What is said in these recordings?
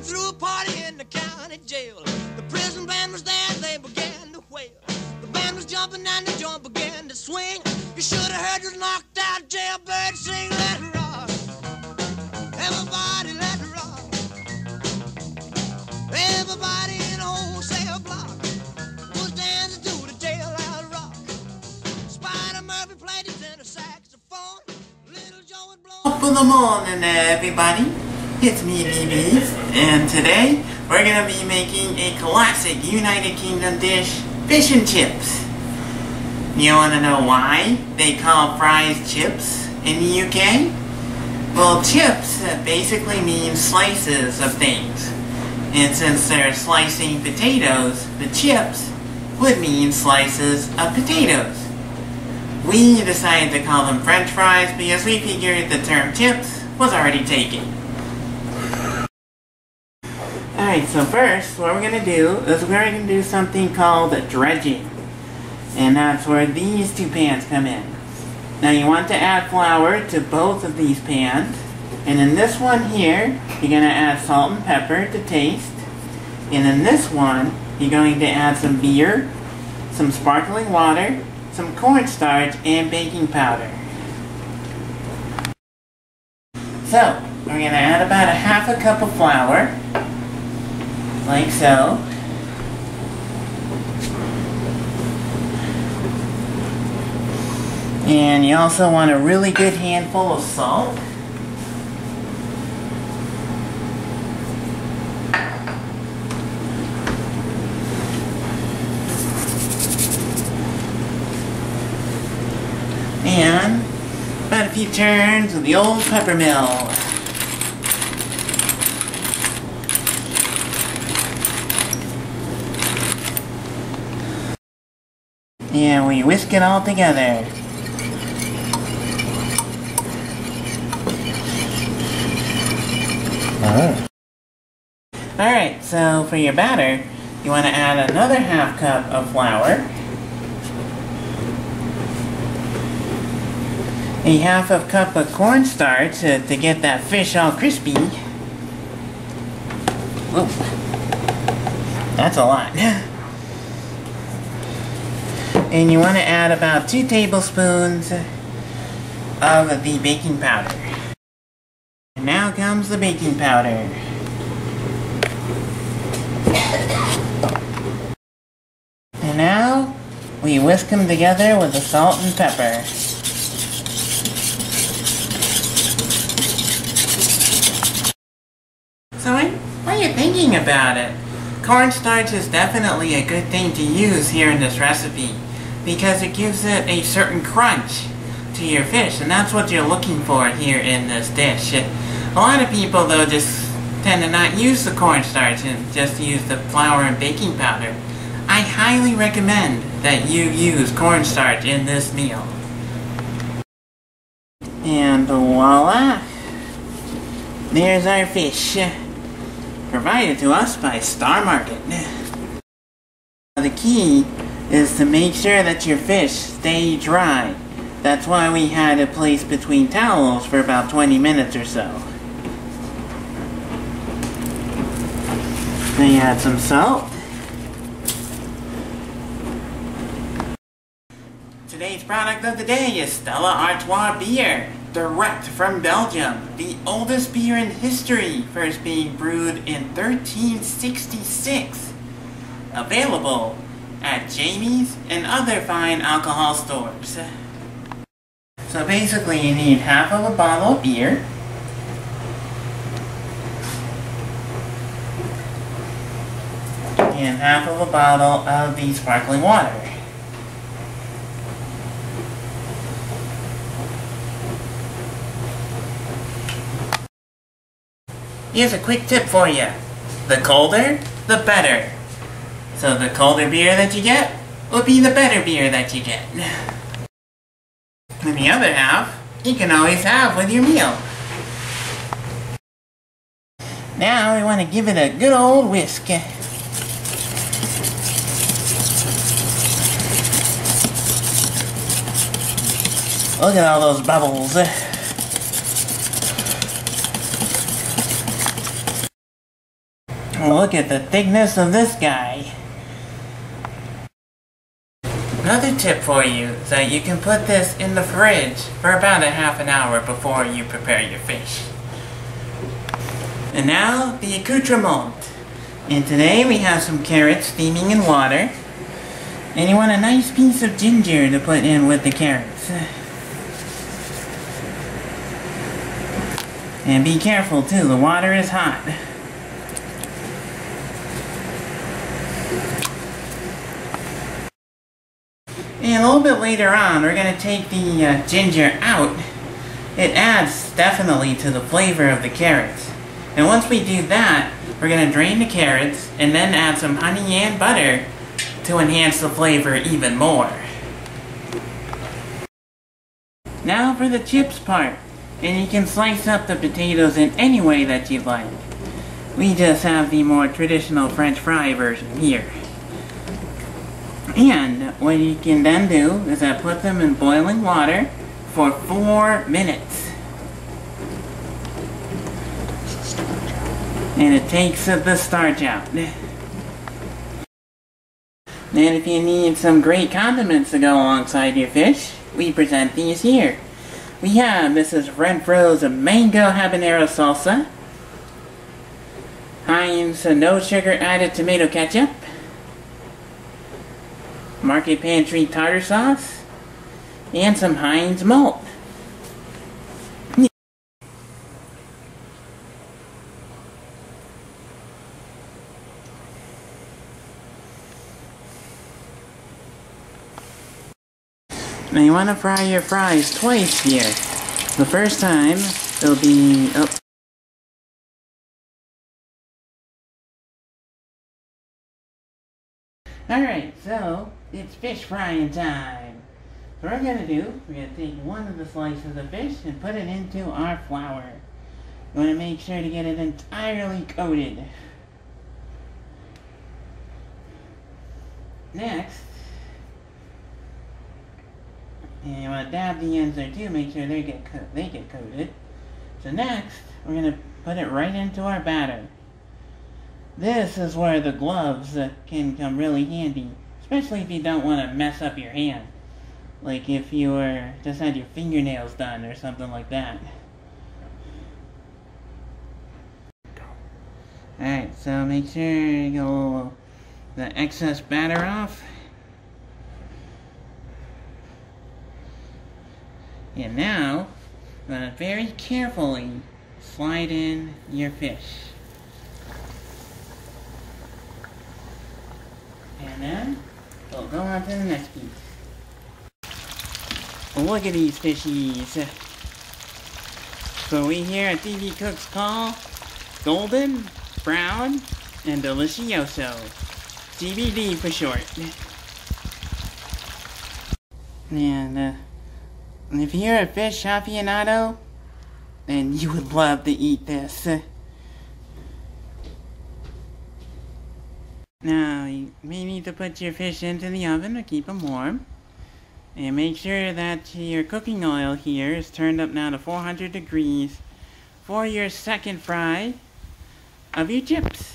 man threw a party in the county jail. The prison band was there, they began to wail. The band was jumping and the joint began to swing. You should have heard this knocked out jailbird sing. Let it rock, everybody let it rock. Everybody in a wholesale block was dancing to the jailhouse rock. Spider Murphy played his tenor saxophone. Little Joe would blow. Top of the morning, everybody. It's me, BB, and today we're gonna be making a classic United Kingdom dish, fish and chips. You wanna know why they call fries chips in the UK? Well, chips basically means slices of things. And since they're slicing potatoes, the chips would mean slices of potatoes. We decided to call them French fries because we figured the term chips was already taken. Alright, so first what we're going to do is we're going to do something called dredging. And that's where these two pans come in. Now you want to add flour to both of these pans. And in this one here, you're going to add salt and pepper to taste. And in this one, you're going to add some beer, some sparkling water, some cornstarch, and baking powder. So, we're going to add about a half a cup of flour. Like so. And you also want a really good handful of salt. And about a few turns of the old pepper mill. And we whisk it all together. Alright, so for your batter, you want to add another half cup of flour, a half a cup of cornstarch to get that fish all crispy. Whoa, that's a lot. And you want to add about 2 tablespoons of the baking powder. And now comes the baking powder. And now we whisk them together with the salt and pepper. So what are you thinking about it? Cornstarch is definitely a good thing to use here in this recipe because it gives it a certain crunch to your fish, and that's what you're looking for here in this dish. A lot of people though just tend to not use the cornstarch and just use the flour and baking powder. I highly recommend that you use cornstarch in this meal. And voila! There's our fish, provided to us by Star Market. The key is to make sure that your fish stay dry. That's why we had it placed between towels for about 20 minutes or so. Then you add some salt. Today's product of the day is Stella Artois beer, direct from Belgium, the oldest beer in history, first being brewed in 1366. Available at Jamie's and other fine alcohol stores. So basically you need half of a bottle of beer, and half of a bottle of the sparkling water. Here's a quick tip for you. The colder, the better. So the colder beer that you get will be the better beer that you get. And the other half, you can always have with your meal. Now we want to give it a good old whisk. Look at all those bubbles. look at the thickness of this guy. Another tip for you is that you can put this in the fridge for about a half an hour before you prepare your fish. And now, the accoutrement. And today we have some carrots steaming in water. And you want a nice piece of ginger to put in with the carrots. And be careful too, the water is hot. And a little bit later on, we're going to take the ginger out. It adds definitely to the flavor of the carrots. And once we do that, we're going to drain the carrots and then add some honey and butter to enhance the flavor even more. Now for the chips part. And you can slice up the potatoes in any way that you like. We just have the more traditional French fry version here. And what you can then do is put them in boiling water for 4 minutes. And it takes the starch out. And if you need some great condiments to go alongside your fish, we present these here. We have Mrs. Renfro's Mango Habanero Salsa, Heinz No Sugar Added Tomato Ketchup, Market Pantry Tartar Sauce, and some Heinz Malt. Now you want to fry your fries twice here. The first time, it'll be... Oh. Alright, so it's fish frying time. So what we're going to do, we're going to take one of the slices of fish and put it into our flour. You want to make sure to get it entirely coated. Next, and you want to dab the ends there too, make sure they get coated. So next, we're going to put it right into our batter. This is where the gloves can come really handy, especially if you don't want to mess up your hand. Like if you just had your fingernails done or something like that. Alright, so make sure you get the excess batter off. And now, very carefully slide in your fish. And then, we'll go on to the next piece. Look at these fishies. So we here at TV Cooks call golden, brown, and delicioso. CBD for short. And if you're a fish aficionado, then you would love to eat this. Now, you may need to put your fish into the oven to keep them warm. And make sure that your cooking oil here is turned up now to 400 degrees for your second fry of your chips.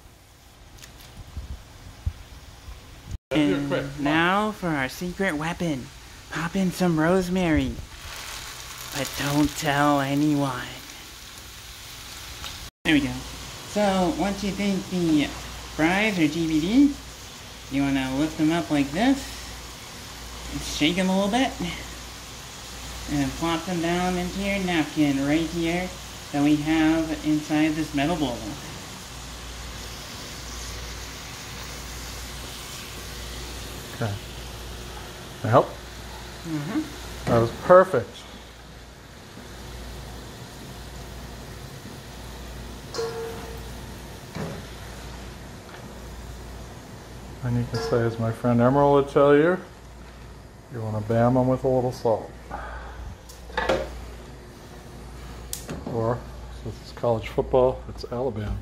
And now for our secret weapon. Pop in some rosemary, but don't tell anyone. There we go. So once you think the fries are GBD, you want to lift them up like this, and shake them a little bit, and plop them down into your napkin right here that we have inside this metal bowl. Okay. Yep. That was perfect. And you can say, as my friend Emerald would tell you, you want to bam them with a little salt. Or, since it's college football, it's Alabama.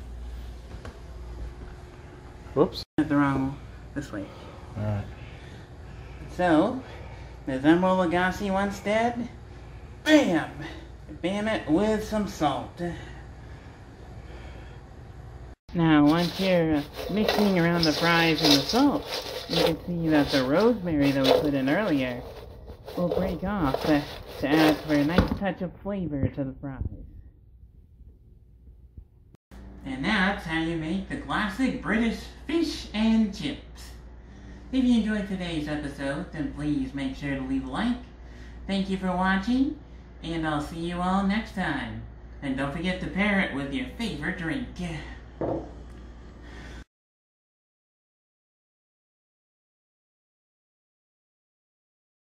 Whoops. The wrong, this way. Alright. So, as Emerald Lagasse once did, bam! Bam it with some salt. Now, once you're mixing around the fries and the salt, you can see that the rosemary that we put in earlier will break off to add for a nice touch of flavor to the fries. And that's how you make the classic British fish and chips. If you enjoyed today's episode, then please make sure to leave a like. Thank you for watching, and I'll see you all next time. And don't forget to pair it with your favorite drink.